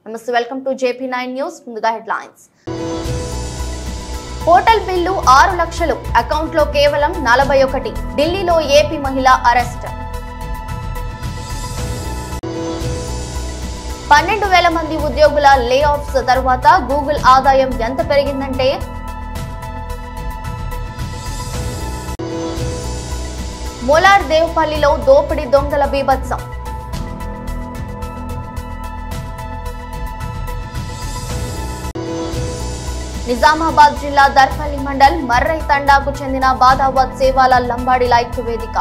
నమస్తే, welcome to JP9 news. ముందుగా headlines. Hotel bill 6 లక్షలు, అకౌంట్ లో కేవలం 41. ఢిల్లీలో ఏపీ మహిళ అరెస్ట్. 12,000 మంది ఉద్యోగుల లే ఆఫ్స్ తర్వాత గూగుల్ ఆదాయం ఎంత పెరిగిందంటే మోలార్ దేవపల్లిలో దోపిడీ దొంగల బీభత్సం. నిజామాబాద్ జిల్లా దర్పల్లి మండల్ మర్రై తండాకు చెందిన బాదావత్ సేవాల లంబాడీల ఐక్య వేదిక.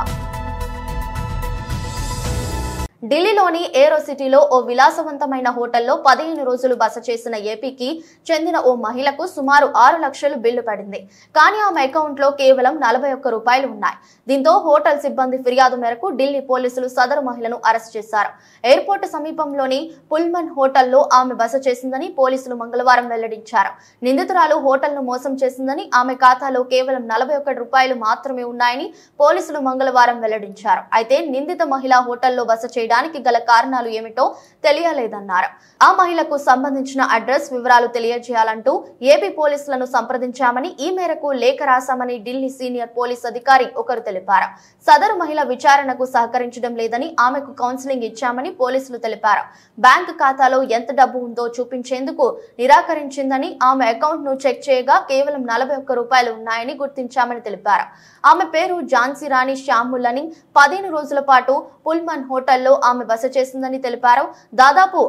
ఢిల్లీలోని ఏరో సిటీలో ఓ విలాసవంతమైన హోటల్లో 15 రోజులు బస చేసిన ఏపీకి చెందిన ఓ మహిళకు సుమారు 6 లక్షలు బిల్లు పడింది. కానీ ఆమె అకౌంట్ లో కేవలం 41 రూపాయలు ఉన్నాయి. దీంతో హోటల్ సిబ్బంది ఫిర్యాదు మేరకు ఢిల్లీ పోలీసులు సదరు మహిళను అరెస్ట్ చేశారు. ఎయిర్పోర్ట్ సమీపంలోని పుల్మన్ హోటల్లో ఆమె బస చేసిందని పోలీసులు మంగళవారం వెల్లడించారు. నిందితురాలు హోటల్ను మోసం చేసిందని, ఆమె ఖాతాలో కేవలం 41 రూపాయలు మాత్రమే ఉన్నాయని పోలీసులు మంగళవారం వెల్లడించారు. అయితే నిందిత మహిళ హోటల్లో బస చేయడానికి గల కారణాలు ఏమిటో తెలియలేదన్నారు. ఆ మహిళకు సంబంధించిన అడ్రస్ వివరాలు తెలియజేయాలంటూ ఏపీ పోలీసులను సంప్రదించామని, ఈ మేరకు లేఖ రాశామని ఢిల్లీ సీనియర్ పోలీస్ అధికారి ఒకరు తెలిపారు. సదరు మహిళ విచారణకు సహకరించడం లేదని, ఆమెకు కౌన్సిలింగ్ ఇచ్చామని పోలీసులు తెలిపారు. బ్యాంకు ఖాతాలో ఎంత డబ్బు ఉందో చూపించేందుకు నిరాకరించిందని, ఆమె అకౌంట్ ను చెక్ చేయగా కేవలం 41 రూపాయలు ఉన్నాయని గుర్తించామని తెలిపారు. ఆమె పేరు ఝాన్సీ రాణి శ్యాముల్ అని, 15 రోజుల పాటు పుల్మన్ హోటల్లో ఆమె బస చేసిందని తెలిపారు. దాదాపు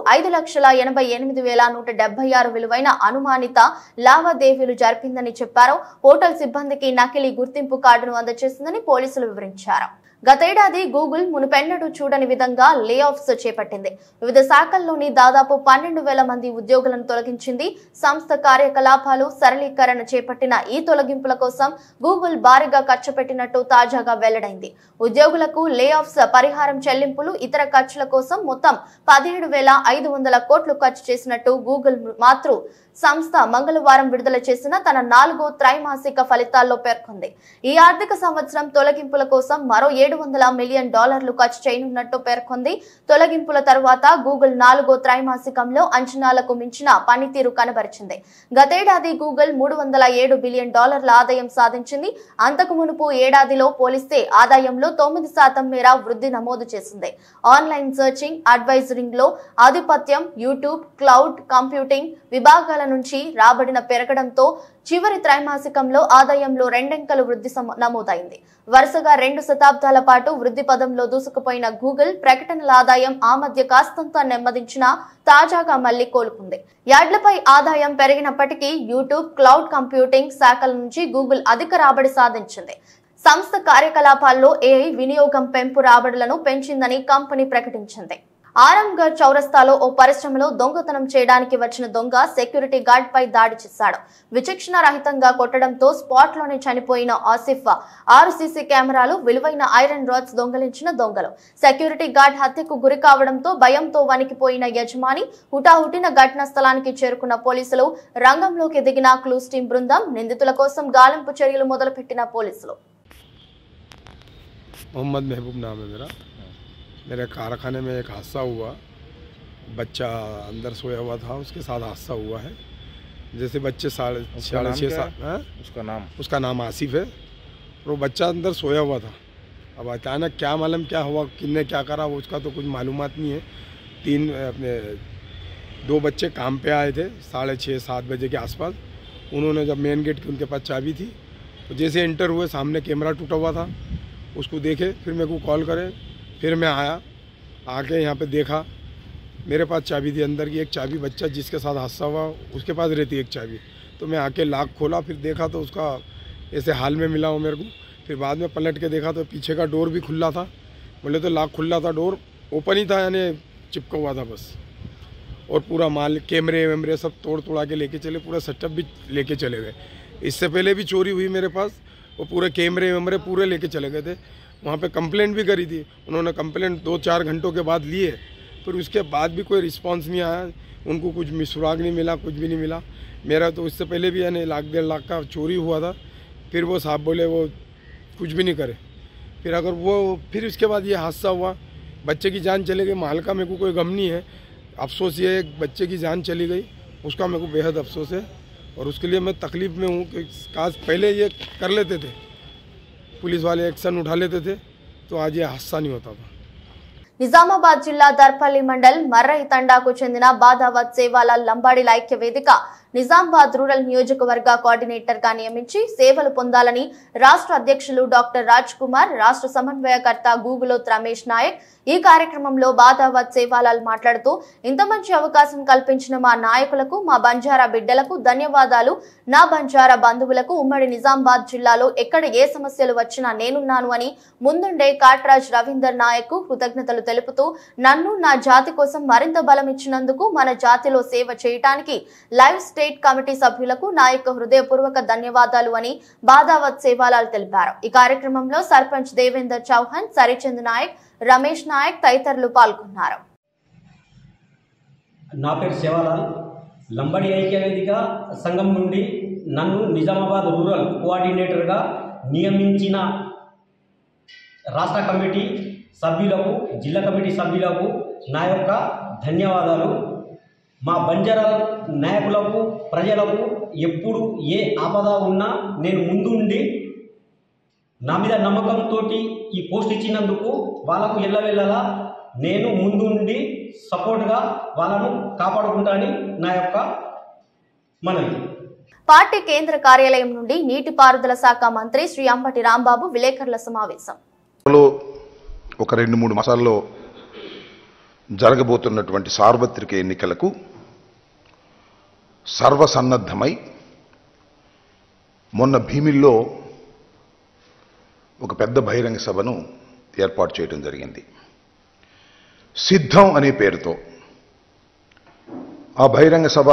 5,88,176 విలువైన అనుమానిత లావాదేవీలు జరిపిందని చెప్పారు. హోటల్ సిబ్బందికి నకిలీ గుర్తింపు కార్డును అందజేసిందని పోలీసులు వివరించారు. గతేడాది గూగుల్ మునుపెన్నడూ చూడని విధంగా లే ఆఫ్స్ చేపట్టింది. వివిధ శాఖల్లోని దాదాపు 12,000 మంది ఉద్యోగులను తొలగించింది. సంస్థ కార్యకలాపాలు సరళీకరణ చేపట్టిన ఈ తొలగింపుల కోసం గూగుల్ భారీగా ఖర్చు పెట్టినట్టు తాజాగా వెల్లడైంది. ఉద్యోగులకు లే ఆఫ్స్ పరిహారం చెల్లింపులు, ఇతర ఖర్చుల కోసం మొత్తం 17,500 కోట్లు ఖర్చు చేసినట్టు గూగుల్ మాతృ సంస్థ మంగళవారం విడుదల చేసిన తన 4వ త్రైమాసిక ఫలితాల్లో పేర్కొంది. ఈ ఆర్థిక సంవత్సరం తొలగింపుల కోసం మరో $700 మిలియన్ ఖర్చు చేయనున్నట్టు పేర్కొంది. తొలగింపుల తర్వాత గూగుల్ 4వ త్రైమాసికంలో అంచనాలకు మించిన పనితీరు కనబరిచింది. గతేడాది గూగుల్ $307 బిలియన్ ఆదాయం సాధించింది. అంతకు మునుపు ఏడాదిలో పోలిస్తే ఆదాయంలో 9% మేర వృద్ధి నమోదు చేసింది. ఆన్లైన్ సెర్చింగ్, అడ్వైజరింగ్ లో ఆధిపత్యం, యూట్యూబ్, క్లౌడ్ కంప్యూటింగ్ విభాగాల నుంచి రాబడిన పెరగడంతో చివరి త్రైమాసికంలో ఆదాయంలో 2 అంకెల వృద్ధి నమోదైంది. వరుసగా 2 శతాబ్దాల పాటు వృద్ధి పదంలో దూసుకుపోయిన గూగుల్ ప్రకటనల ఆదాయం ఆ మధ్య కాస్తంత నెమ్మదించినా తాజాగా మళ్లీ కోలుకుంది. యాడ్లపై ఆదాయం పెరిగినప్పటికీ యూట్యూబ్, క్లౌడ్ కంప్యూటింగ్ శాఖల నుంచి గూగుల్ అధిక రాబడి సాధించింది. సంస్థ కార్యకలాపాల్లో AI వినియోగం పెంపు రాబడులను పెంచిందని కంపెనీ ప్రకటించింది. ఆరంగర్ చౌరస్తాలో ఓ పరిశ్రమలో దొంగతనం చేయడానికి వచ్చిన దొంగ సెక్యూరిటీ గార్డ్ పై దాడి చేశాడు. విచక్షణ రహితంగా కొట్టడంతో స్పాట్ లోనే చనిపోయిన ఆసిఫ్. 6 సీసీ కెమెరాలు, విలువైన ఐరన్ రాడ్స్ దొంగలించిన దొంగలు. సెక్యూరిటీ గార్డ్ హత్యకు గురి కావడంతో భయంతో వణికిపోయిన యజమాని హుటాహుటిన ఘటనా స్థలానికి చేరుకున్న పోలీసులు, రంగంలోకి దిగిన క్లూస్ టీం బృందం, నిందితుల కోసం గాలింపు చర్యలు మొదలుపెట్టిన పోలీసులు. मोहम्मद महबूब नाम है मेरे कारखाने में एक हादसा हुआ। बच्चा अंदर सोया हुआ था, उसके साथ हादसा हुआ है। जैसे बच्चे 6.5 साल, उसका नाम आसिफ है, और वो बच्चा अंदर सोया हुआ था। अब अचानक क्या मालूम क्या हुआ, किसने क्या करा, उसका तो कुछ मालूमात नहीं है। 2 बच्चे काम पे आए थे 6:30-7 बजे के आसपास। उन्होंने जब मेन गेट की उनके पास चाबी थी, तो जैसे एंटर हुए सामने कैमरा टूटा हुआ था, उसको देखे, फिर मेरे को कॉल करे, फिर मैं आया, आके यहाँ पे देखा, मेरे पास चाबी थी अंदर की। एक चाबी बच्चा जिसके साथ हादसा हुआ उसके पास रहती एक चाबी। तो मैं आके लॉक खोला, फिर देखा तो उसका ऐसे हाल में मिला वो मेरे को। फिर बाद में पलट के देखा तो पीछे का डोर भी खुला था। बोले तो लॉक खुला था, डोर ओपन ही था, यानी चिपका हुआ था बस। और पूरा माल, कैमरे वैमरे सब तोड़ तोड़ा के लेके चले, पूरा सेटअप भी लेके चले गए। इससे पहले भी चोरी हुई मेरे पास, वो पूरे कैमरे वैमरे पूरे लेके चले गए थे। वहाँ पे कंप्लेंट भी करी थी उन्होंने, कंप्लेंट 2-4 घंटों के बाद लिए, फिर उसके बाद भी कोई रिस्पांस नहीं आया। उनको कुछ सुराग नहीं मिला, कुछ भी नहीं मिला। मेरा तो इससे पहले भी यानी 1.5 लाख का चोरी हुआ था। फिर वो साहब बोले वो कुछ भी नहीं करे। फिर अगर वो फिर उसके बाद ये हादसा हुआ, बच्चे की जान चले गई, माल का मेरे को कोई गम नहीं है। अफसोस ये एक बच्चे की जान चली गई, उसका मेरे को बेहद अफसोस है और उसके लिए मैं तकलीफ़ में हूँ कि काश पहले ये कर लेते थे, पुलिस वाले एक्शन उठा लेते थे तो आज ये हादसा नहीं होता था। నిజామాబాద్ జిల్లా దర్పల్లి మండల్ మర్రహి తండాకు చెందిన బాదావత్ సేవాలాల్ లంబాడీల ఐక్య వేదిక నిజామాబాద్ రూరల్ నియోజకవర్గ కోఆర్డినేటర్ గా నియమించి సేవలు పొందాలని రాష్ట్ర అధ్యక్షులు డాక్టర్ రాజ్ కుమార్, రాష్ట్ర సమన్వయకర్త గూగులోత్ రమేష్ నాయక్ ఈ కార్యక్రమంలో బాదావత్ సేవాలాల్ మాట్లాడుతూ ఇంత మంచి అవకాశం కల్పించిన మా నాయకులకు, మా బంజారా బిడ్డలకు ధన్యవాదాలు. నా బంజారా బంధువులకు ఉమ్మడి నిజామాబాద్ జిల్లాలో ఎక్కడ ఏ సమస్యలు వచ్చినా నేనున్నాను అని ముందుండే కాట్రాజ్ రవీందర్ నాయక్ కృతజ్ఞతలు తెలుపుతూ నన్ను నా జాతి కోసం మరింత బలం ఇచ్చినందుకు, మన జాతిలో సేవ చేయడానికి లైవ్ స్టేట్ కమిటీ సభ్యులకు నా యొక్క హృదయపూర్వక ధన్యవాదాలు అని బాదావత్ సేవాలాల్ తెలిపారు. ఈ కార్యక్రమంలో సర్పంచ్ దేవేందర్ చౌహాన్, సరిచంద్ నాయక్, రమేష్ నాయక్ తదితరులు పాల్గొన్నారు. నా పేరు సేవాలాల్. లంబడి ఐక్య వేదిక సంఘం నుండి నన్ను నిజామాబాద్ రూరల్ కోఆర్డినేటర్గా నియమించిన రాష్ట్ర కమిటీ సభ్యులకు, జిల్లా కమిటీ సభ్యులకు నా యొక్క ధన్యవాదాలు. మా బంజారా నాయకులకు, ప్రజలకు ఎప్పుడు ఏ ఆపద ఉన్నా నేను ముందుండి నా మీద నమ్మకంతో ఈ పోస్ట్ ఇచ్చినందుకు వాళ్ళకు ఎల్లవెల్లలా నేను ముందుండి సపోర్ట్గా వాళ్ళను కాపాడుకుంటానని నా యొక్క మనవి. పార్టీ కేంద్ర కార్యాలయం నుండి నీటిపారుదల శాఖ మంత్రి శ్రీ అంబటి రాంబాబు విలేకరుల సమావేశం. ఒక 2-3 మాసాల్లో జరగబోతున్నటువంటి సార్వత్రిక ఎన్నికలకు సర్వసన్నద్ధమై మొన్న భీమిల్లో ఒక పెద్ద బహిరంగ సభను ఏర్పాటు చేయడం జరిగింది. సిద్ధం అనే పేరుతో ఆ బహిరంగ సభ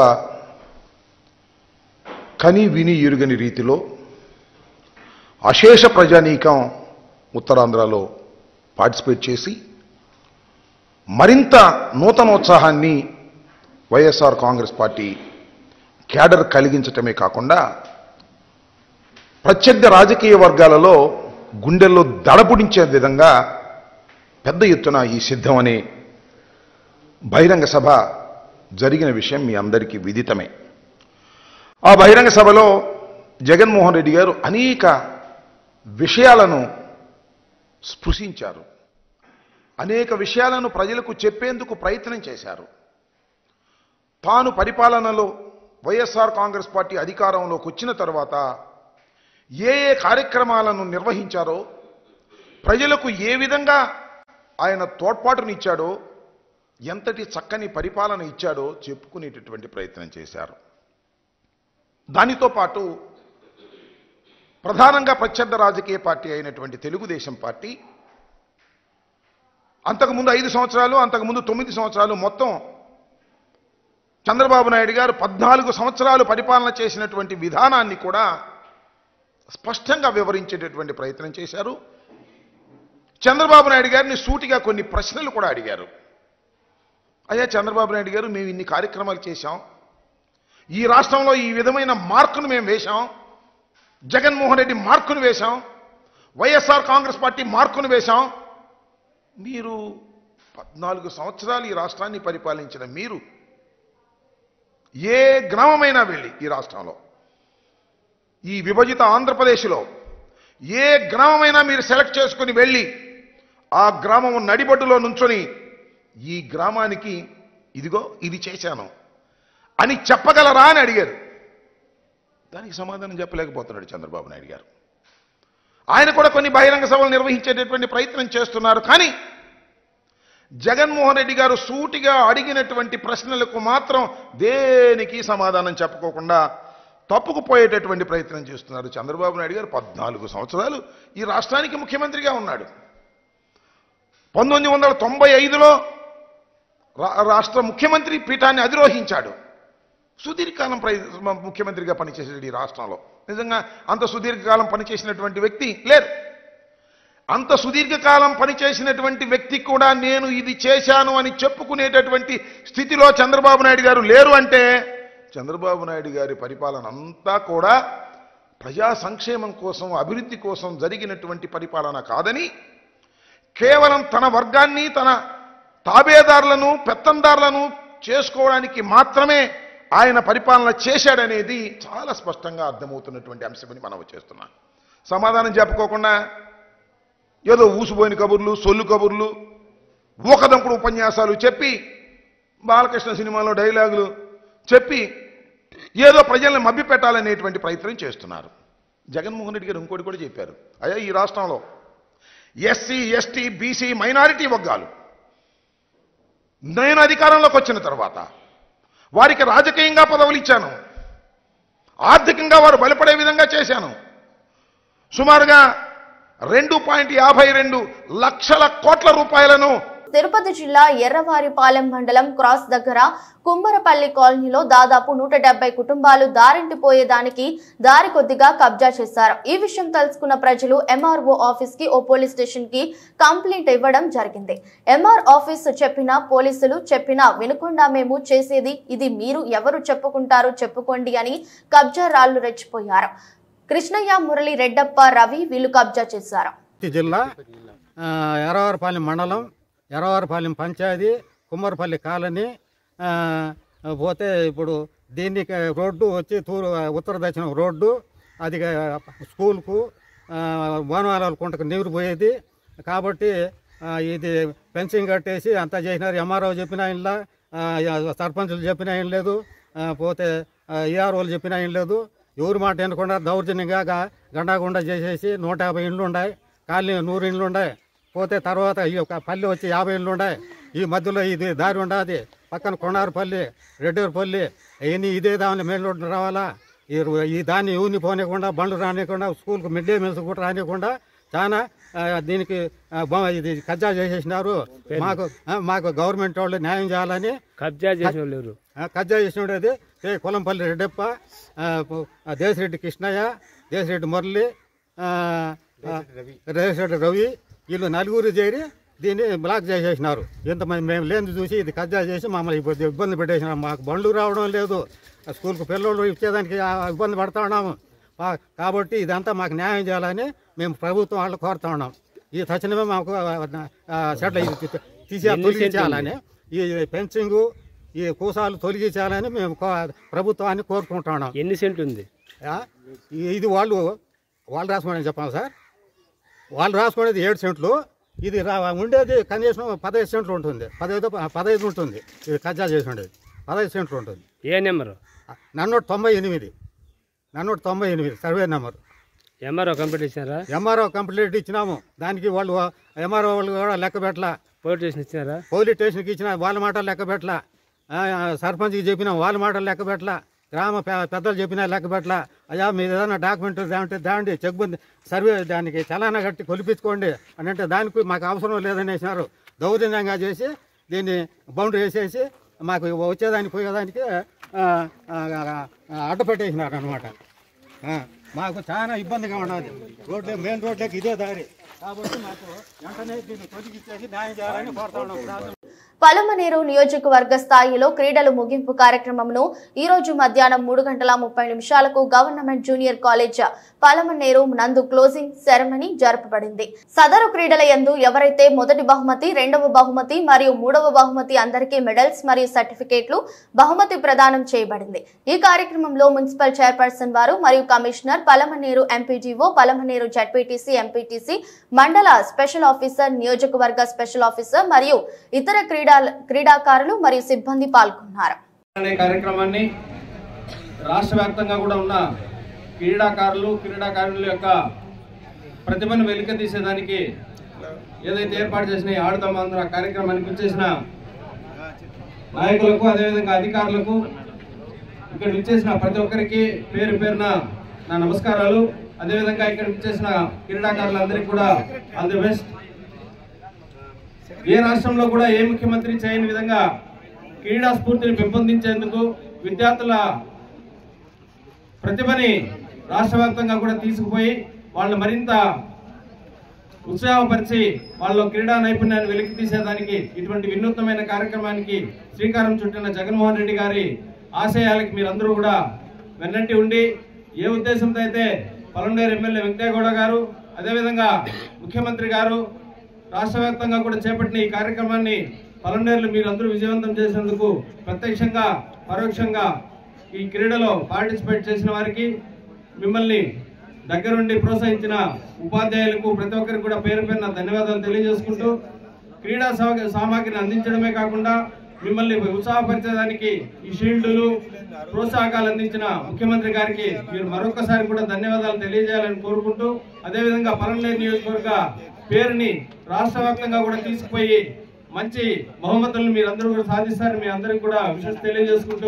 కని విని ఎరుగని రీతిలో అశేష ప్రజానీకం ఉత్తరాంధ్రలో పార్టిసిపేట్ చేసి మరింత నూతనోత్సాహాన్ని వైఎస్ఆర్ కాంగ్రెస్ పార్టీ క్యాడర్ కలిగించటమే కాకుండా ప్రత్యర్థి రాజకీయ వర్గాలలో గుండెల్లో దడపుడించే విధంగా పెద్ద ఎత్తున ఈ సిద్ధం అనే బహిరంగ సభ జరిగిన విషయం మీ అందరికీ విదితమే. ఆ బహిరంగ సభలో జగన్మోహన్ రెడ్డి గారు అనేక విషయాలను స్పృశించారు, అనేక విషయాలను ప్రజలకు చెప్పేందుకు ప్రయత్నం చేశారు. తాను పరిపాలనలో వైఎస్ఆర్ కాంగ్రెస్ పార్టీ అధికారంలోకి వచ్చిన తర్వాత ఏ ఏ కార్యక్రమాలను నిర్వహించారో, ప్రజలకు ఏ విధంగా ఆయన తోడ్పాటునిచ్చాడో, ఎంతటి చక్కని పరిపాలన ఇచ్చాడో చెప్పుకునేటటువంటి ప్రయత్నం చేశారు. దానితో పాటు ప్రధానంగా ప్రత్యర్థ రాజకీయ పార్టీ అయినటువంటి తెలుగుదేశం పార్టీ అంతకుముందు 5 సంవత్సరాలు, అంతకుముందు 9 సంవత్సరాలు, మొత్తం చంద్రబాబు నాయుడు గారు 14 సంవత్సరాలు పరిపాలన చేసినటువంటి విధానాన్ని కూడా స్పష్టంగా వివరించేటటువంటి ప్రయత్నం చేశారు. చంద్రబాబు నాయుడు గారిని సూటిగా కొన్ని ప్రశ్నలు కూడా అడిగారు. అయ్యా చంద్రబాబు నాయుడు గారు, మేము ఇన్ని కార్యక్రమాలు చేశాం, ఈ రాష్ట్రంలో ఈ విధమైన మార్కును మేము వేశాం, జగన్మోహన్ రెడ్డి మార్కును వేశాం, వైఎస్ఆర్ కాంగ్రెస్ పార్టీ మార్కును వేశాం, మీరు 14 సంవత్సరాలు ఈ రాష్ట్రాన్ని పరిపాలించిన మీరు ఏ గ్రామమైనా వెళ్ళి ఈ రాష్ట్రంలో, ఈ విభజిత ఆంధ్రప్రదేశ్లో ఏ గ్రామమైనా మీరు సెలెక్ట్ చేసుకుని వెళ్ళి ఆ గ్రామం నడిబొడ్డులో నుంచొని ఈ గ్రామానికి ఇదిగో ఇది చేశాను అని చెప్పగలరా అని అడిగారు. దానికి సమాధానం చెప్పలేకపోతున్నాడు చంద్రబాబు నాయుడు గారు. ఆయన కూడా కొన్ని బహిరంగ సభలు నిర్వహించేటటువంటి ప్రయత్నం చేస్తున్నారు. కానీ జగన్మోహన్ రెడ్డి గారు సూటిగా అడిగినటువంటి ప్రశ్నలకు మాత్రం దేనికి సమాధానం చెప్పుకోకుండా తప్పుకుపోయేటటువంటి ప్రయత్నం చేస్తున్నారు. చంద్రబాబు నాయుడు గారు 14 సంవత్సరాలు ఈ రాష్ట్రానికి ముఖ్యమంత్రిగా ఉన్నాడు. 1995లో రాష్ట్ర ముఖ్యమంత్రి పీఠాన్ని అధిరోహించాడు. సుదీర్ఘకాలం ముఖ్యమంత్రిగా పనిచేసాడు ఈ రాష్ట్రంలో. నిజంగా అంత సుదీర్ఘకాలం పనిచేసినటువంటి వ్యక్తి లేరు. అంత సుదీర్ఘకాలం పనిచేసినటువంటి వ్యక్తి కూడా నేను ఇది చేశాను అని చెప్పుకునేటటువంటి స్థితిలో చంద్రబాబు నాయుడు గారు లేరు అంటే చంద్రబాబు నాయుడు గారి పరిపాలన అంతా కూడా ప్రజా సంక్షేమం కోసం, అభివృద్ధి కోసం జరిగినటువంటి పరిపాలన కాదని, కేవలం తన వర్గాన్ని, తన తాబేదారులను, పెత్తందారులను చేసుకోవడానికి మాత్రమే ఆయన పరిపాలన చేశాడనేది చాలా స్పష్టంగా అర్థమవుతున్నటువంటి అంశమని మనం చేస్తున్నాం. సమాధానం చెప్పుకోకుండా ఏదో ఊసిపోయిన కబుర్లు, సొల్లు కబుర్లు, ఊకదంపుడు ఉపన్యాసాలు చెప్పి, బాలకృష్ణ సినిమాలో డైలాగులు చెప్పి ఏదో ప్రజల్ని మభ్యపెట్టాలనేటువంటి ప్రయత్నం చేస్తున్నారు. జగన్మోహన్ రెడ్డి గారు ఇంకోటి కూడా చెప్పారు. అయ్యా, ఈ రాష్ట్రంలో ఎస్సీ, ఎస్టీ, బీసీ, మైనారిటీ వర్గాలు నేను అధికారంలోకి వచ్చిన తర్వాత వారికి రాజకీయంగా పదవులు ఇచ్చాను, ఆర్థికంగా వారు బలపడే విధంగా చేశాను. సుమారుగా 2.52 లక్షల కోట్ల రూపాయలను తిరుపతి జిల్లా ఎర్రవారిపాలెం మండలం క్రాస్ దగ్గర కుమ్మరపల్లి కాలనీలో దాదాపు 170 కుటుంబాలు దారింటిపోయేదానికి దారి కొద్దిగా కబ్జా చేశారు. ఈ విషయం తెలుసుకున్న ప్రజలు ఎంఆర్ఓ ఆఫీస్ కి, ఓ పోలీస్ స్టేషన్ కి కంప్లైంట్ ఇవ్వడం జరిగింది. ఎంఆర్ ఆఫీస్ చెప్పినా, పోలీసులు చెప్పినా వినకుండా మేము చేసేది ఇది, మీరు ఎవరు చెప్పుకుంటారు చెప్పుకోండి అని కబ్జా రాళ్లు రెచ్చిపోయారు. కృష్ణయ్య, మురళి, రెడ్డప్ప, రవి వీళ్ళు కబ్జా చేశారు. జిల్లా ఎర్రవారిపాలెం మండలం, ఎర్రవారిపాలెం పంచాయతీ, కుమ్మరపల్లి కాలనీ పోతే ఇప్పుడు దీనికి రోడ్డు వచ్చి ఉత్తర దక్షిణం రోడ్డు, అది స్కూల్కు వనవాల కుంటకు నీరు పోయేది కాబట్టి ఇది ఫెన్సింగ్ కట్టేసి అంతా చేసినారు. ఎంఆర్ఓ చెప్పిన ఆయనలా, సర్పంచులు చెప్పిన ఆయన లేదు, పోతే ఈఆర్ఓలు చెప్పిన ఆయన లేదు. ఎవరి మాట వినకుండా దౌర్జన్యంగా గండాగుండా చేసేసి 150 ఇండ్లు ఉన్నాయి, కాలనీ 100 ఇండ్లు ఉన్నాయి. పోతే తర్వాత ఈ పల్లె వచ్చి 50 ఇండ్లు ఉన్నాయి. ఈ మధ్యలో ఇది దారి ఉండదు, పక్కన కొనారుపల్లి, రెడ్డూరుపల్లి, అవన్నీ ఇదే దాని మెయిన్ రోడ్డు రావాలా. ఈ దాన్ని ఊని పోనీయకుండా, బండ్లు రానియకుండా, స్కూల్కి మిడ్ డే మీల్స్ కూడా రానియకుండా చాలా దీనికి ఇది కబ్జా చేసేసినారు. మాకు గవర్నమెంట్ వాళ్ళు న్యాయం చేయాలని కబ్జా చేసినది కులంపల్లి రెడ్డప్ప, దేశరెడ్డి కృష్ణయ్య, దేశరెడ్డి మురళి, దేశరెడ్డి రవి వీళ్ళు నలుగురు చేరి దీన్ని బ్లాక్ చేసేసినారు. ఇంతమంది మేము లేని చూసి ఇది కబ్జా చేసి మమ్మల్ని ఇబ్బంది పెట్టేసినారు. మాకు బండ్లు రావడం లేదు, స్కూల్కి పిల్లలు ఇచ్చేదానికి ఇబ్బంది పడుతూ ఉన్నాము. కాబట్టి ఇదంతా మాకు న్యాయం చేయాలని మేము ప్రభుత్వం వాళ్ళు కోరుతా ఉన్నాం. ఈ తక్షణమే మాకు తొలగించాలని, ఈ ఫెన్సింగు, ఈ కూసాలు తొలగించాలని మేము ప్రభుత్వాన్ని కోరుకుంటున్నాం. ఎన్ని సెంట్లు ఉంది ఇది? వాళ్ళు రాసుకోండి చెప్పాలి సార్. వాళ్ళు రాసుకునేది 7 సెంట్లు, ఇది ఉండేది కనీసం 15 సెంట్లు ఉంటుంది, 15 ఉంటుంది. ఇది కబ్జా చేసి ఉండేది 15 సెంట్లు ఉంటుంది. ఏ నెంబరు? నన్నోటి 98 సర్వే నెంబరు. ఎంఆర్ఓ కంప్లీట్ ఇచ్చినారా? ఎంఆర్ఓ కంప్లీట్ ఇచ్చినాము. దానికి వాళ్ళు ఎంఆర్ఓ వాళ్ళు కూడా లెక్క పెట్టలా. Police station ఇచ్చినారా? పోలీస్ స్టేషన్కి ఇచ్చిన వాళ్ళ మాటలు లెక్క పెట్టలా. సర్పంచ్కి చెప్పినాం, వాళ్ళ మాటలు లెక్క పెట్టలా. గ్రామ పెద్దలు చెప్పినా లెక్క పెట్టలా. అయ్యా మీరు ఏదైనా డాక్యుమెంట్ దాండి చెక్బంది సర్వే దానికి చలానా కట్టి కొలిపించుకోండి అని అంటే దానికి మాకు అవసరం లేదనేసినారు. దౌర్జన్యంగా చేసి దీన్ని బౌండరీ వేసేసి మాకు వచ్చేదానికి పోయేదానికి అడ్డుపెట్టేసినారు అనమాట. మాకు చాలా ఇబ్బందిగా ఉన్నది. మెయిన్ రోడ్లకి ఇదే దారి కాబట్టి మాకు వెంటనే దీన్ని తొలగించేసి న్యాయం చేయాలని కోరుతా ఉన్నాం. పలమనేరు నియోజకవర్గ స్థాయిలో క్రీడలు ముగింపు కార్యక్రమంను ఈ రోజు మధ్యాహ్నం 3:30 గవర్నమెంట్ జూనియర్ కాలేజ్ పలమనేరు నందు క్లోజింగ్ సెరమనీ జరపబడింది. సదరు క్రీడల యందు ఎవరైతే మొదటి బహుమతి, రెండవ బహుమతి మరియు మూడవ బహుమతి అందరికీ మెడల్స్ మరియు సర్టిఫికేట్లు బహుమతి ప్రదానం చేయబడింది. ఈ కార్యక్రమంలో మున్సిపల్ చైర్పర్సన్ వారు మరియు commissioner, Palamaner MPDO, Palamaner ZPTC, MPTC, మండల స్పెషల్ ఆఫీసర్, నియోజకవర్గ స్పెషల్ ఆఫీసర్ మరియు ఇతర క్రీడాకారులు మరియు సిబ్బంది పాల్గొన్నారు. కార్యక్రమాన్ని రాష్ట్ర వ్యాప్తంగా కూడా ఉన్న క్రీడాకారుల యొక్క ప్రతిభను వెలికి తీసేదానికి ఏదైతే ఏర్పాటు చేసిన ఆడుతాం అందరూ ఆ కార్యక్రమానికి వచ్చేసిన నాయకులకు, అదేవిధంగా అధికారులకు, ఇక్కడ విచ్చేసిన ప్రతి ఒక్కరికి పేరు పేరున నా నమస్కారాలు. అదేవిధంగా ఇక్కడ విచ్చేసిన క్రీడాకారులందరికీ కూడా ఆల్ ది బెస్ట్. ఏ రాష్ట్రంలో కూడా ఏ ముఖ్యమంత్రి చేయని విధంగా క్రీడా స్ఫూర్తిని పెంపొందించేందుకు, విద్యార్థుల ప్రతిభని రాష్ట్ర వ్యాప్తంగా కూడా తీసుకుపోయి వాళ్ళని మరింత ఉత్సాహపరిచి వాళ్ళ క్రీడా నైపుణ్యాన్ని వెలికి తీసేదానికి ఇటువంటి వినూత్నమైన కార్యక్రమానికి శ్రీకారం చుట్టిన జగన్మోహన్ రెడ్డి గారి ఆశయాలకి మీరందరూ కూడా వెన్నంటి ఉండి, ఏ ఉద్దేశంతో అయితే పలమనేరు ఎమ్మెల్యే వెంకయ్యగౌడ గారు, అదేవిధంగా ముఖ్యమంత్రి గారు రాష్ట్ర వ్యాప్తంగా కూడా చేపట్టిన ఈ కార్యక్రమాన్ని పలంనేరులు మీరందరూ విజయవంతం చేసినందుకు ప్రత్యక్షంగా పరోక్షంగా ఈ క్రీడలో పార్టిసిపేట్ చేసిన వారికి, మిమ్మల్ని దగ్గరుండి ప్రోత్సహించిన ఉపాధ్యాయులకు ప్రతి ఒక్కరికి కూడా పేరు పేరున ధన్యవాదాలు తెలియజేసుకుంటూ, క్రీడా సామాగ్రిని అందించడమే కాకుండా మిమ్మల్ని ఉత్సాహపరిచేదానికి ఈ షీల్డులు ప్రోత్సాహకాలు అందించిన ముఖ్యమంత్రి గారికి మీరు మరొకసారి కూడా ధన్యవాదాలు తెలియజేయాలని కోరుకుంటూ, అదేవిధంగా పలంనేరు నియోజకవర్గ పేరుని రాష్ట్ర వ్యాప్తంగా కూడా తీసుకుపోయి మంచి బహుమతులను మీరందరూ కూడా సాధిస్తారని మీ అందరికీ కూడా విషయం తెలియజేసుకుంటూ,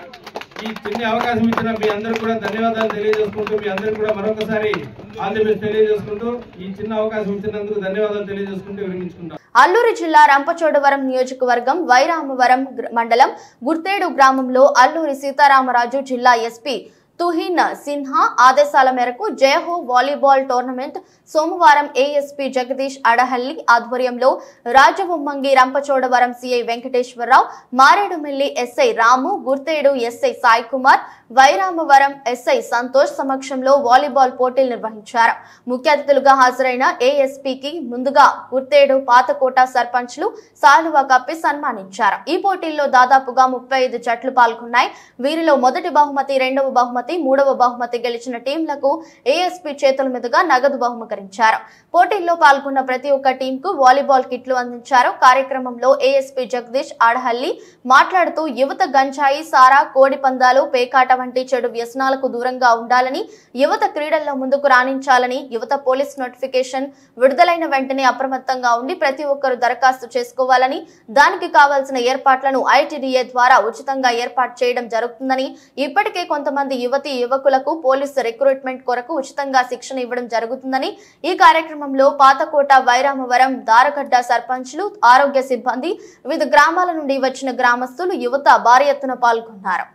ఈ చిన్న అవకాశం ఇచ్చిన మీ అందరికీ కూడా ధన్యవాదాలు తెలియజేసుకుంటూ, మీ అందరికీ కూడా మరొకసారి ఆల్ ది బెస్ట్ తెలియజేసుకుంటూ, ఈ చిన్న అవకాశం ఇచ్చినందుకు ధన్యవాదాలు తెలియజేసుకుంటూ విరమించుకుంటాం. అల్లూరు జిల్లా రంపచోడవరం నియోజకవర్గం వైరామవరం మండలం గుర్తేడు గ్రామంలో అల్లూరి సీతారామరాజు జిల్లా ఎస్పీ తుహిన్ సిన్హా ఆదేశాల మేరకు జయహో వాలీబాల్ టోర్నమెంట్ సోమవారం ఏఎస్పీ జగదీష్ అడహల్లి ఆధ్వర్యంలో Rajavommangi Rampachodavaram CI Venkateswara Rao, Maredumilli SI Ramu, Gurthedu SI Sai Kumar, Y Ramavaram SI Santosh సమక్షంలో వాలీబాల్ పోటీలు నిర్వహించారు. ముఖ్య అతిథులుగా హాజరైన ఏఎస్పీకి ముందుగా గుర్తేడు పాతకోట సర్పంచ్లు సాలువా కప్పి సన్మానించారు. ఈ పోటీల్లో దాదాపుగా 35 జట్లు పాల్గొన్నాయి. వీరిలో మొదటి బహుమతి, రెండవ బహుమతి, మూడవ బహుమతి గెలిచిన టీంలకు ఏఎస్పీ చేతుల మీదుగా నగదు బహుమకరించారు. పోటీల్లో పాల్గొన్న ప్రతి ఒక్క టీంకు వాలీబాల్ కిట్లు అందించారు. కార్యక్రమంలో ఏఎస్పీ జగదీష్ ఆడహల్లి మాట్లాడుతూ యువత గంజాయి, సారా, కోడి పందాలు, పేకాట వంటి చెడు వ్యసనాలకు దూరంగా ఉండాలని, యువత క్రీడల్లో ముందుకు రాణించాలని, యువత పోలీస్ నోటిఫికేషన్ విడుదలైన వెంటనే అప్రమత్తంగా ఉండి ప్రతి ఒక్కరూ దరఖాస్తు చేసుకోవాలని, దానికి కావాల్సిన ఏర్పాట్లను ఐటీడీఏ ద్వారా ఉచితంగా ఏర్పాటు చేయడం జరుగుతుందని, ఇప్పటికే కొంతమంది యువకులకు పోలీసు రిక్రూట్మెంట్ కొరకు ఉచితంగా శిక్షణ ఇవ్వడం జరుగుతుందని, ఈ కార్యక్రమంలో పాతకోట, వైరామవరం, దారగడ్డ సర్పంచ్లు, ఆరోగ్య సిబ్బంది, వివిధ గ్రామాల నుండి వచ్చిన గ్రామస్తులు, యువత భారీ ఎత్తున పాల్గొన్నారు.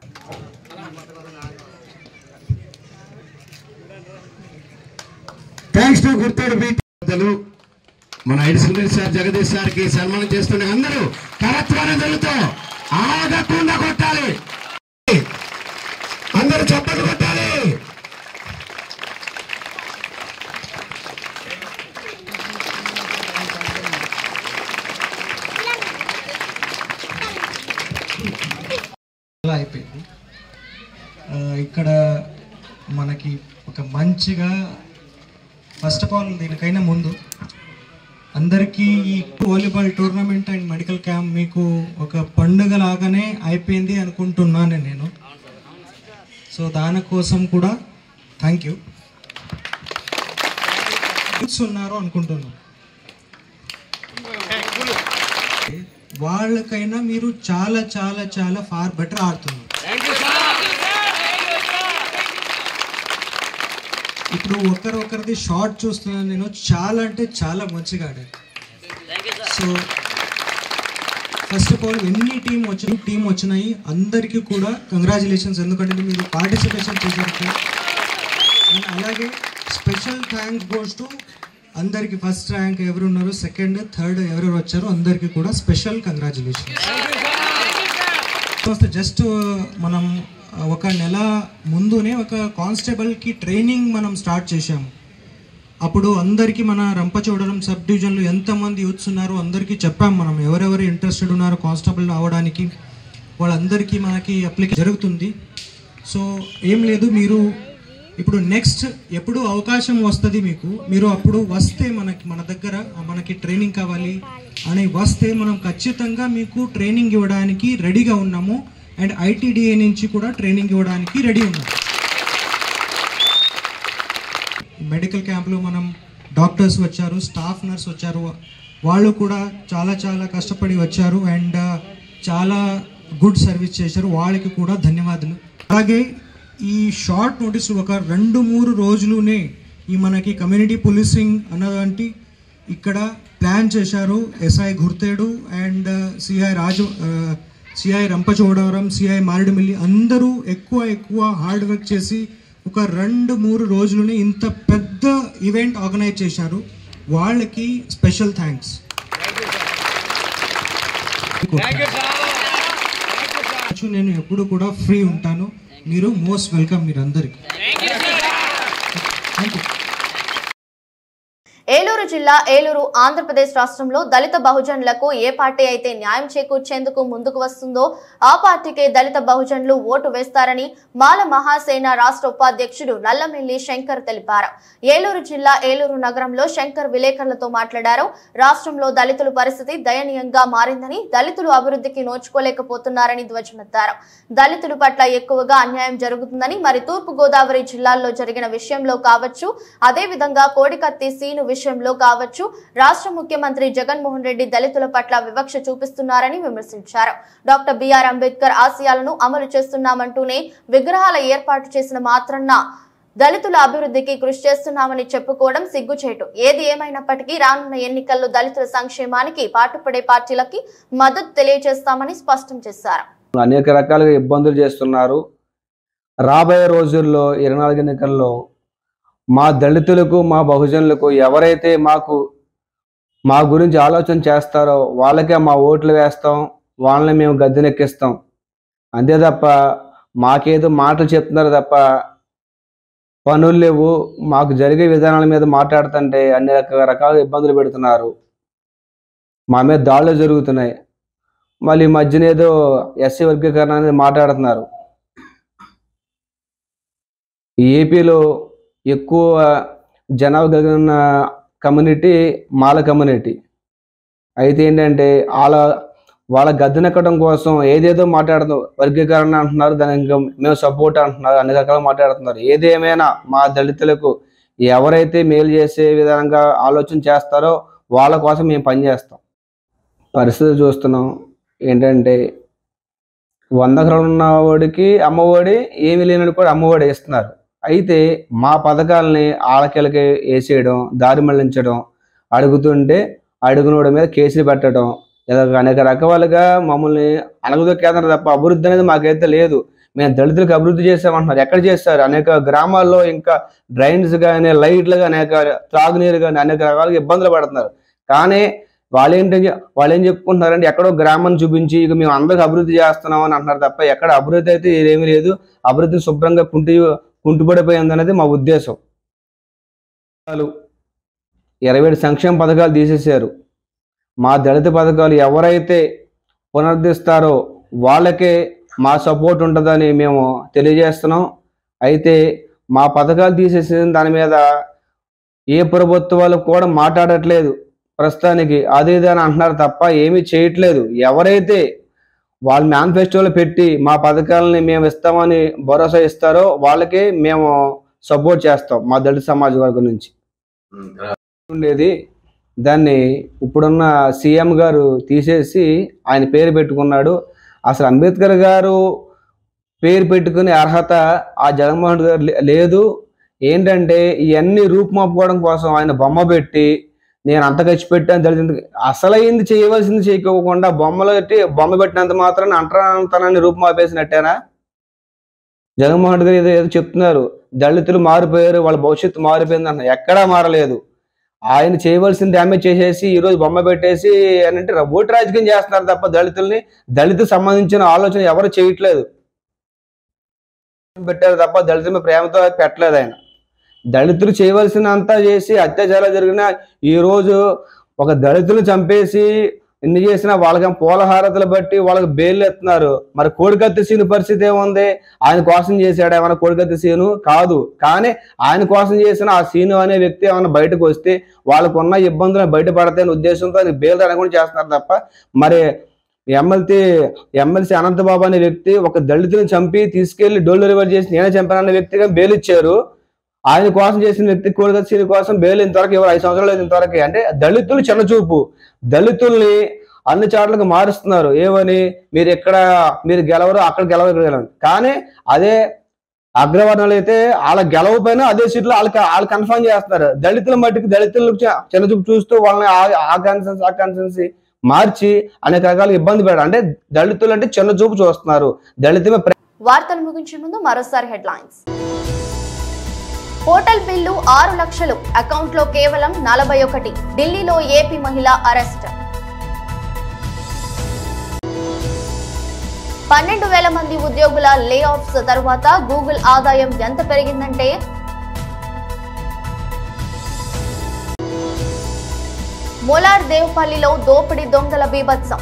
థ్యాంక్స్ టు గుర్తేడు పెద్దలు మన ఐడిసిల్ సార్ జగదీష్ సార్కి సన్మానం చేస్తున్న అందరూ కరత్వానందలతో ఆగకుండా కొట్టాలి, అందరూ చప్పట్లు కొట్టాలి. అయిపోయింది. ఇక్కడ మనకి ఒక మంచిగా ఫస్ట్ ఆఫ్ ఆల్ దీనికైనా ముందు అందరికీ ఈ volleyball tournament and medical camp మీకు ఒక పండుగ లాగానే అయిపోయింది అనుకుంటున్నాను నేను. సో దానికోసం కూడా థ్యాంక్ యూ. ఉన్నారు అనుకుంటున్నాను, వాళ్ళకైనా మీరు చాలా చాలా చాలా ఫార్ బెటర్ ఆడుతున్నారు. ఇప్పుడు ఒకరిది షార్ట్ చూస్తున్నాను నేను, చాలా అంటే చాలా మంచిగా ఆడారు. సో ఫస్ట్ ఆఫ్ ఆల్ ఎన్ని టీం వచ్చినాయి అందరికీ కూడా కంగ్రాచులేషన్స్, ఎందుకంటే మీరు పార్టిసిపేషన్ చేశారు. అండ్ అలాగే స్పెషల్ థ్యాంక్స్ గోస్ టు అందరికి ఫస్ట్ ర్యాంక్ ఎవరు ఉన్నారు, సెకండ్, థర్డ్ ఎవరెవరు వచ్చారో అందరికీ కూడా స్పెషల్ కంగ్రాచులేషన్స్. జస్ట్ మనం ఒక నెల ముందునే ఒక కానిస్టేబుల్కి ట్రైనింగ్ మనం స్టార్ట్ చేశాము. అప్పుడు అందరికీ మన రంపచోడవరం సబ్ డివిజన్లో ఎంతమంది యూత్స్ ఉన్నారో అందరికీ చెప్పాము మనం, ఎవరెవరు ఇంట్రెస్టెడ్ ఉన్నారో కానిస్టేబుల్ అవ్వడానికి వాళ్ళందరికీ మనకి అప్లికేషన్ జరుగుతుంది. సో ఏం లేదు, మీరు ఇప్పుడు నెక్స్ట్ ఎప్పుడు అవకాశం వస్తుంది మీకు, మీరు అప్పుడు వస్తే మన దగ్గర మనకి ట్రైనింగ్ కావాలి అని వస్తే మనం ఖచ్చితంగా మీకు ట్రైనింగ్ ఇవ్వడానికి రెడీగా ఉన్నాము. అండ్ ఐటీడీఏ నుంచి కూడా ట్రైనింగ్ ఇవ్వడానికి రెడీ ఉన్నాం. మెడికల్ క్యాంప్లో మనం డాక్టర్స్ వచ్చారు, స్టాఫ్ నర్స్ వచ్చారు, వాళ్ళు కూడా చాలా చాలా కష్టపడి వచ్చారు అండ్ చాలా గుడ్ సర్వీస్ చేశారు, వాళ్ళకి కూడా ధన్యవాదాలు. అలాగే ఈ షార్ట్ నోటీస్ ఒక 2-3 రోజులునే ఈ మనకి కమ్యూనిటీ పోలీసింగ్ అన్నదాంటి ఇక్కడ ప్లాన్ చేశారు. SI Gurthedu and CI Rampachodavaram, CI Maredumilli అందరూ ఎక్కువ హార్డ్ వర్క్ చేసి ఒక 2-3 రోజులని ఇంత పెద్ద ఈవెంట్ ఆర్గనైజ్ చేశారు. వాళ్ళకి స్పెషల్ థ్యాంక్స్. నేను ఎప్పుడు కూడా ఫ్రీ ఉంటాను, మీరు మోస్ట్ వెల్కమ్ మీరందరికీ. ఏలూరు జిల్లా ఏలూరు ఆంధ్రప్రదేశ్ రాష్ట్రంలో దళిత బహుజనులకు ఏ పార్టీ అయితే న్యాయం చేకూర్చేందుకు ముందుకు వస్తుందో ఆ పార్టీకే దళిత బహుజనులు ఓటు వేస్తారని మాల మహాసేన రాష్ట్ర ఉపాధ్యక్షుడు నల్లమిల్లి శంకర్ తెలిపారు. ఏలూరు జిల్లా ఏలూరు నగరంలో శంకర్ విలేకరులతో మాట్లాడారు. రాష్ట్రంలో దళితుల పరిస్థితి దయనీయంగా మారిందని, దళితులు అభివృద్ధికి నోచుకోలేకపోతున్నారని ధ్వజమెత్తారు. దళితుల పట్ల ఎక్కువగా అన్యాయం జరుగుతుందని, మరి తూర్పు గోదావరి జిల్లాల్లో జరిగిన విషయంలో కావచ్చు, అదేవిధంగా కోడికత్తి సీను విషయంలో కావచ్చు, రాష్ట్ర ముఖ్యమంత్రి జగన్మోహన్ రెడ్డి దళితుల పట్ల వివక్ష చూపిస్తున్నారని విమర్శించారు. డాక్టర్ బిఆర్ అంబేద్కర్ ఆశయాలను అమలు చేస్తున్నామంటూనే విగ్రహాల ఏర్పాటు చేసిన మాత్రాన దళితుల అభివృద్ధికి కృషి చేస్తున్నామని చెప్పుకోవడం సిగ్గుచేటు. ఏది ఏమైనప్పటికీ రానున్న ఎన్నికల్లో దళితుల సంక్షేమానికి పాటుపడే పార్టీలకి మద్దతు తెలియజేస్తామని స్పష్టం చేశారు. అనేక రకాలుగా ఇబ్బందులు చేస్తున్నారు. రాబోయే రోజుల్లో 24 ఎన్నికల్లో మా దళితులకు, మా బహుజనులకు ఎవరైతే మా గురించి ఆలోచన చేస్తారో వాళ్ళకే మా ఓట్లు వేస్తాం, వాళ్ళని మేము గద్దెనెక్కిస్తాం. అంతే తప్ప మాకేదో మాటలు చెప్తున్నారు తప్ప పనులు లేవు. మాకు జరిగే విధానాల మీద మాట్లాడుతుంటే అన్ని రకాల ఇబ్బందులు పెడుతున్నారు. మా మీద దాడులు జరుగుతున్నాయి. మళ్ళీ మధ్యన ఏదో ఎస్సీ వర్గీకరణ అనేది మాట్లాడుతున్నారు. ఏపీలో ఎక్కువ జనాభా కలిగిన కమ్యూనిటీ మాల కమ్యూనిటీ. అయితే ఏంటంటే వాళ్ళ గద్దెనెక్కడం కోసం ఏదేదో మాట్లాడుతున్నారు. వర్గీకరణ అంటున్నారు, దానికి మేము సపోర్ట్ అంటున్నారు, అన్ని రకాలు మాట్లాడుతున్నారు. ఏదేమైనా మా దళితులకు ఎవరైతే మేలు చేసే విధంగా ఆలోచన చేస్తారో వాళ్ళ కోసం మేము పనిచేస్తాం. పరిస్థితి చూస్తున్నాం ఏంటంటే 100 ఎకరాలు ఉన్నవాడికి అమ్మఒడి, ఏమీ లేనివాడికి కూడా అమ్మఒడి ఇస్తున్నారు. అయితే మా పథకాలని ఆలకెలకి వేసేయడం, దారి మళ్లించడం, అడుగుతుంటే అడుగునోడి మీద కేసులు పెట్టడం, ఇలా అనేక రకాలుగా మమ్మల్ని అణగదొక్కేస్తున్నారు తప్ప అభివృద్ధి అనేది మాకైతే లేదు. మేము దళితులకు అభివృద్ధి చేసామంటున్నారు. ఎక్కడ చేస్తారు? అనేక గ్రామాల్లో ఇంకా డ్రైన్స్ కానీ, లైట్లు కానీ, అనేక త్రాగునీరు కానీ అనేక రకాలుగా ఇబ్బందులు పడుతున్నారు. కానీ వాళ్ళు ఏం చెప్పుకుంటున్నారంటే ఎక్కడో గ్రామాన్ని చూపించి ఇక మేము అందరికి అభివృద్ధి చేస్తున్నాం అని అంటున్నారు తప్ప ఎక్కడ అభివృద్ధి అయితే ఏమీ లేదు. అభివృద్ధి శుభ్రంగా కుంటుపడిపోయింది అనేది మా ఉద్దేశం. 27 సంక్షేమ పథకాలు తీసేశారు. మా దళిత పథకాలు ఎవరైతే పునరుద్ధరిస్తారో వాళ్ళకే మా సపోర్ట్ ఉంటుందని మేము తెలియజేస్తున్నాం. అయితే మా పథకాలు తీసేసిన దాని మీద ఏ ప్రభుత్వాలు కూడా మాట్లాడట్లేదు. ప్రస్తుతానికి అదే అని అంటున్నారు తప్ప ఏమీ చేయట్లేదు. ఎవరైతే వాళ్ళ మేనిఫెస్టోలో పెట్టి మా పథకాలని మేము ఇస్తామని భరోసా ఇస్తారో వాళ్ళకే మేము సపోర్ట్ చేస్తాం. మా దళిత సమాజ వర్గం నుంచి ఉండేది దాన్ని ఇప్పుడున్న సీఎం గారు తీసేసి ఆయన పేరు పెట్టుకున్నాడు. అసలు అంబేద్కర్ గారు పేరు పెట్టుకునే అర్హత ఆ జగన్మోహన్ గారు లేదు. ఏంటంటే ఇవన్నీ రూపుమాపుకోవడం కోసం ఆయన బొమ్మ పెట్టి నేను అంత ఖర్చు పెట్టాను దళిత అసలైంది చేయవలసింది చేయకోకుండా బొమ్మ పెట్టినంత మాత్రాన్ని అంటరానితనాన్ని రూపుమాపేసినట్టేనా? జగన్మోహన్ గారు ఏదో చెప్తున్నారు, దళితులు మారిపోయారు, వాళ్ళ భవిష్యత్తు మారిపోయింది అంట. ఎక్కడా మారలేదు. ఆయన చేయవలసిన డ్యామేజ్ చేసేసి ఈరోజు బొమ్మ పెట్టేసి అంటే ఓటు రాజకీయం చేస్తున్నారు తప్ప దళితులకు సంబంధించిన ఆలోచన ఎవరు చేయట్లేదు. పెట్టారు తప్ప దళితుల ప్రేమతో పెట్టలేదు. ఆయన దళితులు చేయవలసినంతా చేసి అత్యాచారాలు జరిగిన ఈరోజు ఒక దళితులు చంపేసి ఎన్ని చేసినా వాళ్ళకి పూలహారతలు బట్టి వాళ్ళకి బెయిల్ ఎత్తున్నారు. మరి కోడికత్తి సీను పరిస్థితి ఏముంది? ఆయన కోసం చేశాడు ఏమన్నా? కోడికత్తి సీను కాదు. కానీ ఆయన కోసం చేసిన ఆ సీను అనే వ్యక్తి ఏమన్నా బయటకు వస్తే వాళ్ళకున్న ఇబ్బందులు బయటపడతాయనే ఉద్దేశంతో ఆయన బెయిల్ అనుకుంటూ చేస్తున్నారు తప్ప మరి ఎమ్మెల్సీ అనంతబాబు అనే వ్యక్తి ఒక దళితుని చంపి తీసుకెళ్లి డోల్ డెలివరీ చేసి నేనే చంపానన్న వ్యక్తిగా బెయిల్ ఇచ్చారు. ఆయన కోసం చేసిన వ్యక్తి కోడికత్తి సీను కోసం బెయిల్ ఇంతవరకు ఎవరు 5 సంవత్సరాలు ఇంతవరకు. అంటే దళితులు చిన్నచూపు, దళితుల్ని అన్ని చాట్లకు మారుస్తున్నారు. ఏమని మీరు గెలవరు, అక్కడ గెలవరు. కానీ అదే అగ్రవర్ణాలు అయితే వాళ్ళ గెలవపైన అదే సీట్లు వాళ్ళు కన్ఫర్మ్ చేస్తున్నారు. దళితుల మట్టికి దళితులకు చిన్నచూపు చూస్తూ వాళ్ళని ఆ కాన్సెన్సీ మార్చి అనేక రకాల ఇబ్బంది పెట్టారు. అంటే దళితులు అంటే చిన్న చూపు చూస్తున్నారు. దళితుల వార్తలు ముగించే ముందు మరోసారి హెడ్లైన్స్. హోటల్ బిల్లు 6 లక్షలు, అకౌంట్ లో కేవలం 41. ఢిల్లీలో ఏపీ మహిళ అరెస్ట్. 12,000 మంది ఉద్యోగుల లే ఆఫ్స్ తరువాత గూగుల్ ఆదాయం ఎంత పెరిగిందంటే మోలార్ దేవపల్లిలో దోపిడీ దొంగల బీభత్సం.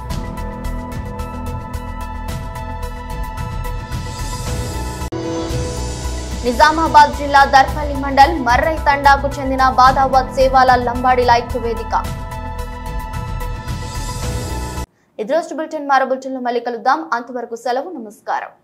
నిజామాబాద్ జిల్లా దర్పల్లి మండల్ మర్రై తండాకు చెందిన బాదావత్ సేవాల లంబాడీల ఐక్య వేదిక. ఇది రోజు బులెటిన్. మరో బులెటిన్లో మళ్ళీ కలుద్దాం. అంతవరకు సెలవు. నమస్కారం.